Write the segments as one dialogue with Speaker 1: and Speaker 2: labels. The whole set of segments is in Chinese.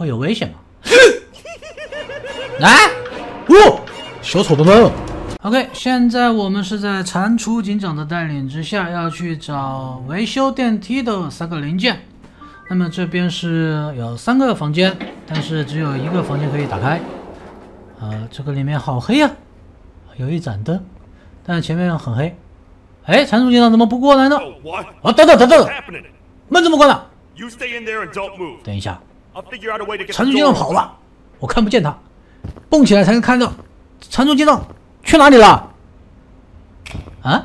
Speaker 1: 会有危险吗？来，小丑的们。OK， 现在我们是在蟾蜍警长的带领之下，要去找维修电梯的3个零件。那么这边是有3个房间，但是只有1个房间可以打开。这个里面好黑呀，有一盏灯，但是前面很黑。哎，蟾蜍警长怎么不过来呢？等等，门怎么关了？等一下，蟾蜍警长跑了，我看不见他，蹦起来才能看到。蟾蜍警长去哪里了？啊？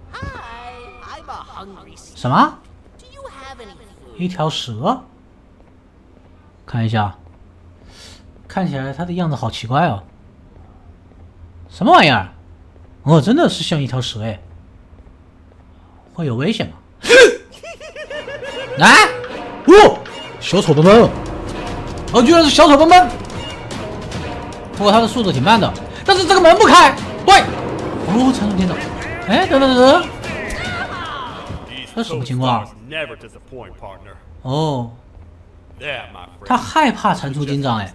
Speaker 1: 什么？一条蛇？看一下，看起来它的样子好奇怪哦。什么玩意儿？哦，真的是像一条蛇哎。会有危险吗？来，小丑的们！居然是小丑的们！不过它的速度挺慢的，但是这个门不开。喂，蟾蜍警长，哎，等，这什么情况？哦，他害怕蟾蜍警长哎。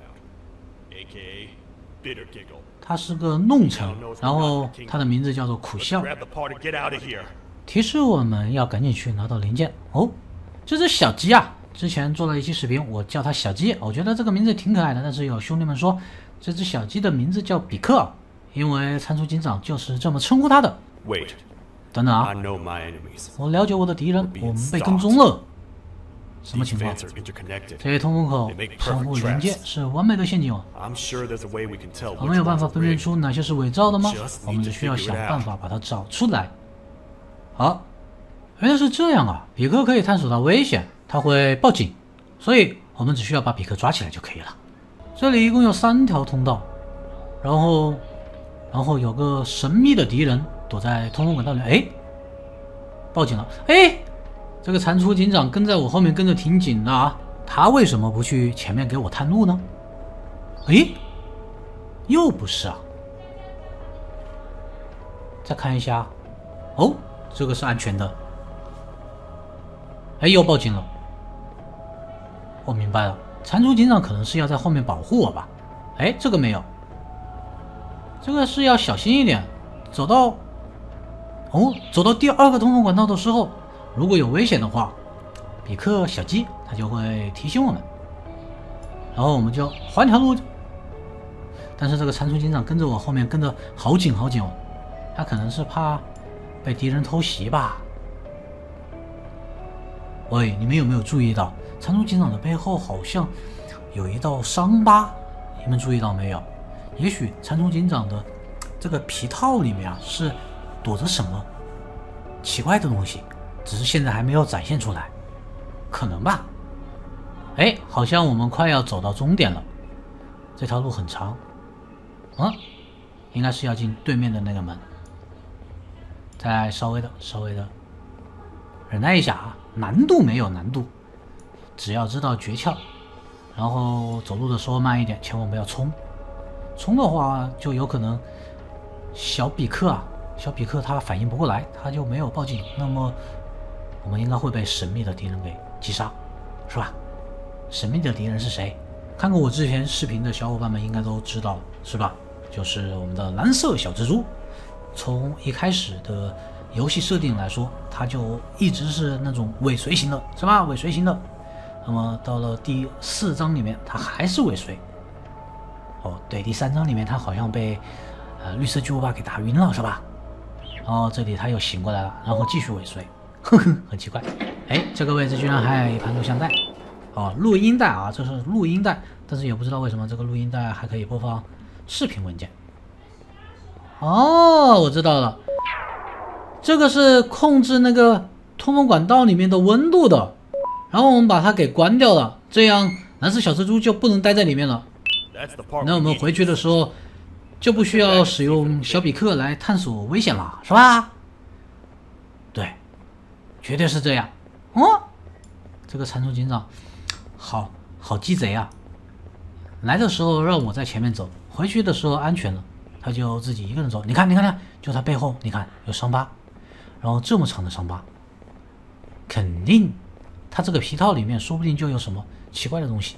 Speaker 1: 他是个弄臣，然后他的名字叫做苦笑。提示我们要赶紧去拿到零件。哦，这只小鸡啊，之前做了一期视频，我叫它小鸡，我觉得这个名字挺可爱的。但是有兄弟们说，这只小鸡的名字叫比克，因为蟾蜍警长就是这么称呼他的。等等啊，我了解我的敌人，我们被跟踪了。什么情况？这些通风口相互连接，是完美的陷阱哦。我们有办法分辨出哪些是伪造的吗？我们只需要想办法把它找出来。好，原来是这样啊！比克可以探索到危险，他会报警，所以我们只需要把比克抓起来就可以了。这里一共有3条通道，然后有个神秘的敌人躲在通风管道里。哎，报警了！哎，这个蟾蜍警长跟在我后面跟着挺紧的啊，他为什么不去前面给我探路呢？哎，又不是啊！再看一下，哦。这个是安全的。哎，又报警了。我明白了，蟾蜍警长可能是要在后面保护我吧？哎，这个没有，这个是要小心一点。走到第2个通风管道的时候，如果有危险的话，比克小鸡他就会提醒我们，然后我们就换条路。但是这个蟾蜍警长跟着我后面跟着好紧哦，他可能是怕被敌人偷袭吧？喂，你们有没有注意到蟾蜍警长的背后好像有一道伤疤？你们注意到没有？也许蟾蜍警长的这个皮套里面啊是躲着什么奇怪的东西，只是现在还没有展现出来，可能吧？哎，好像我们快要走到终点了。这条路很长，应该是要进对面的那个门。再稍微的忍耐一下啊，难度没有难度，只要知道诀窍，然后走路的时候慢一点，千万不要冲的话就有可能小比克他反应不过来，他就没有报警，那么我们应该会被神秘的敌人给击杀，是吧？神秘的敌人是谁？看过我之前视频的小伙伴们应该都知道，是吧？就是我们的蓝色小蜘蛛。从一开始的游戏设定来说，它就一直是那种尾随型的，是吧？尾随型的。那么到了第4章里面，它还是尾随。哦，对，第3章里面它好像被绿色巨无霸给打晕了，是吧？然后这里它又醒过来了，然后继续尾随，很奇怪。哎，这个位置居然还有一盘录像带，录音带啊，这是录音带，但是也不知道为什么这个录音带还可以播放视频文件。哦，我知道了，这个是控制那个通风管道里面的温度的，然后我们把它给关掉了，这样蓝色小蜘蛛就不能待在里面了。那我们回去的时候就不需要使用小比克来探索危险了，是吧？对，绝对是这样。这个蟾蜍警长好鸡贼啊！来的时候让我在前面走，回去的时候安全了。他就自己一个人走，你看，就他背后，你看有伤疤，然后这么长的伤疤，肯定他这个皮套里面说不定就有什么奇怪的东西。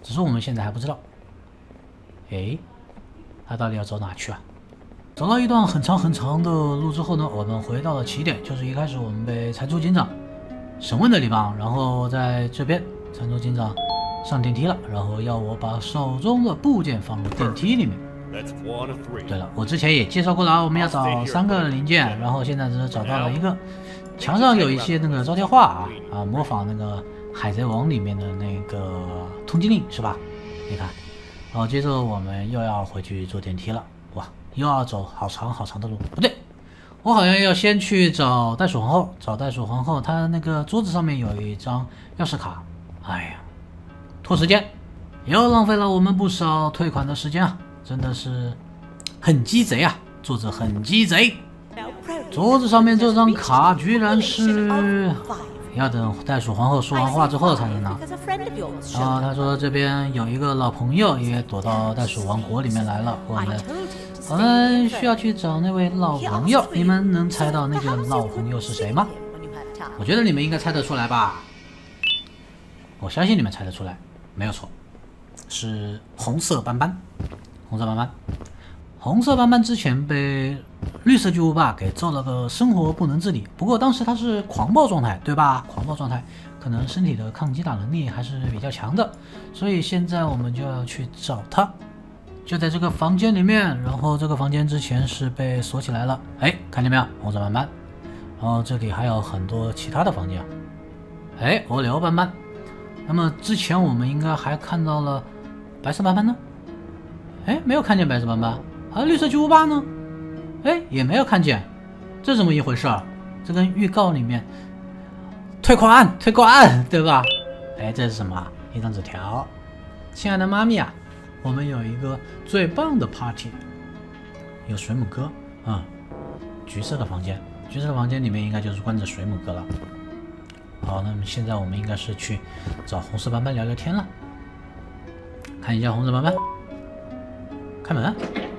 Speaker 1: 只是我们现在还不知道。诶，他到底要走哪去啊？走到一段很长很长的路之后呢，我们回到了起点，就是一开始我们被财助警长审问的地方。然后在这边，财助警长上电梯了，然后要我把手中的部件放入电梯里面。对了，我之前也介绍过了啊，我们要找3个零件，然后现在只是找到了一个。墙上有一些那个招贴画模仿那个海贼王里面的那个通缉令是吧？你看，然后接着我们又要回去坐电梯了，哇，又要走好长好长的路。不对，我好像要先去找袋鼠皇后，找袋鼠皇后，她那个桌子上面有一张钥匙卡。哎呀，拖时间，又浪费了我们不少退款的时间啊，真的是很鸡贼啊，作者很鸡贼。桌子上面这张卡居然是要等袋鼠皇后说完话之后才能拿。他说这边有一个老朋友也躲到袋鼠王国里面来了，我们需要去找那位老朋友。你们能猜到那个老朋友是谁吗？我觉得你们应该猜得出来吧。我相信你们猜得出来，没有错，是红色斑斑。红色斑斑。红色斑斑之前被绿色巨无霸给揍了个生活不能自理，不过当时他是狂暴状态，对吧？狂暴状态可能身体的抗击打能力还是比较强的，所以现在我们就要去找他，就在这个房间里面。然后这个房间之前是被锁起来了，哎，看见没有？红色斑斑。然后这里还有很多其他的房间，哎，涡流斑斑。那么之前我们应该还看到了白色斑斑呢？哎，没有看见白色斑斑。绿色巨无霸呢？哎，也没有看见，这怎么一回事儿？这跟预告里面退款，对吧？哎，这是什么？一张纸条，亲爱的妈咪啊，我们有一个最棒的 party， 有水母哥橘色的房间，橘色的房间里面应该就是关着水母哥了。好，那么现在我们应该是去找红色斑斑聊聊天了。看一下红色斑斑，开门。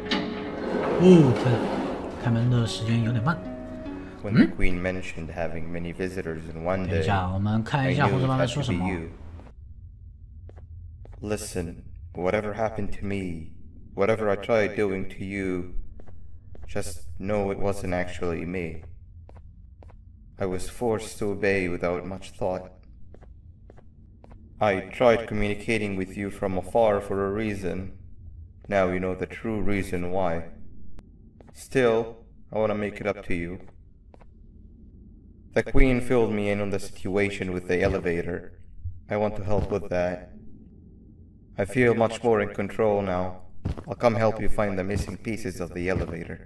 Speaker 1: 开门的时间有点慢。
Speaker 2: When the Queen mentioned having many visitors in one day,
Speaker 1: 等一下，我们看一下红色斑斑说什么。
Speaker 2: Listen, whatever happened to me, whatever I tried doing to you, just know it wasn't actually me. I was forced to obey without much thought. I tried communicating with you from afar for a reason. Now you know the true reason why. Still, I want to make it up to you. The Queen filled me in on the situation with the elevator. I want to help with that. I feel much more in control now. I'll come help you find the missing pieces of the elevator.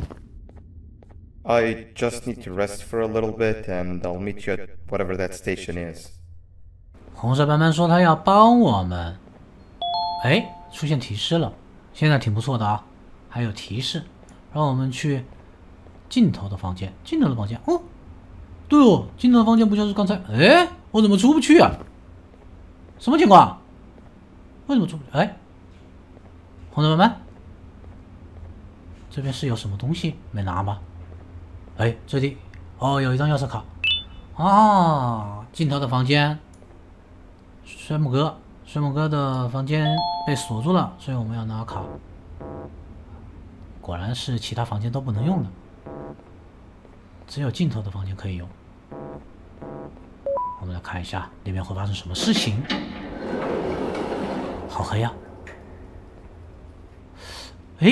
Speaker 2: I just need to rest for a little bit and I'll meet you at whatever that station is.
Speaker 1: 红色斑斑说他要帮我们。哎，出现提示了，现在挺不错的啊，还有提示。让我们去尽头的房间，哦，对哦，尽头的房间不就是刚才？哎，我怎么出不去啊？什么情况？为什么出不去？哎，红色斑斑，这边是有什么东西没拿吗？哎，这里有一张钥匙卡啊，尽头的房间，水母哥的房间被锁住了，所以我们要拿卡。果然是其他房间都不能用的，只有尽头的房间可以用。我们来看一下里面会发生什么事情。好黑呀！哎，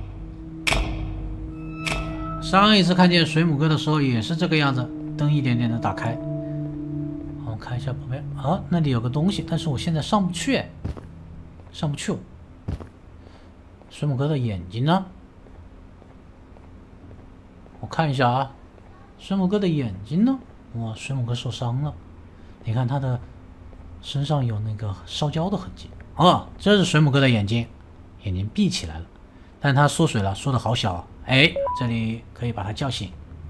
Speaker 1: 上一次看见水母哥的时候也是这个样子，灯一点点的打开。我们看一下旁边那里有个东西，但是我现在上不去，上不去。水母哥的眼睛呢？我看一下啊，水母哥的眼睛呢？哇，水母哥受伤了，你看他的身上有那个烧焦的痕迹。这是水母哥的眼睛，眼睛闭起来了，但他缩水了，缩的好小。哎，这里可以把他叫醒。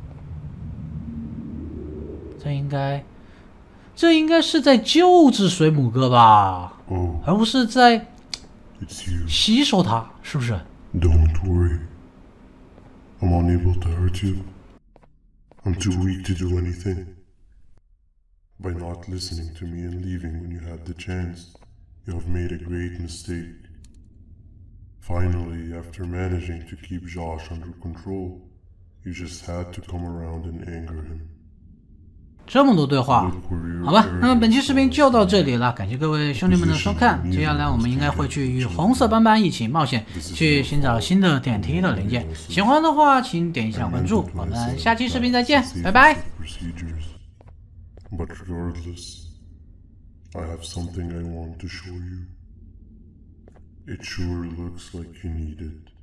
Speaker 1: 这应该是在救治水母哥吧，而不是在吸收他，是不是
Speaker 3: ？Don't worry. I'm unable to hurt you. I'm too weak to do anything. By not listening to me and leaving when you had the chance, You have made a great mistake. Finally, after managing to keep Josh under control, you just had to come around and anger him.
Speaker 1: 这么多对话，好吧，那么本期视频就到这里了，感谢各位兄弟们的收看。接下来我们应该会去与红色斑斑一起冒险，去寻找新的电梯的零件。喜欢的话，请点一下关注，我们下期视频再见，拜拜。
Speaker 3: But regardless, I have something I want to show you. It sure looks like you need it.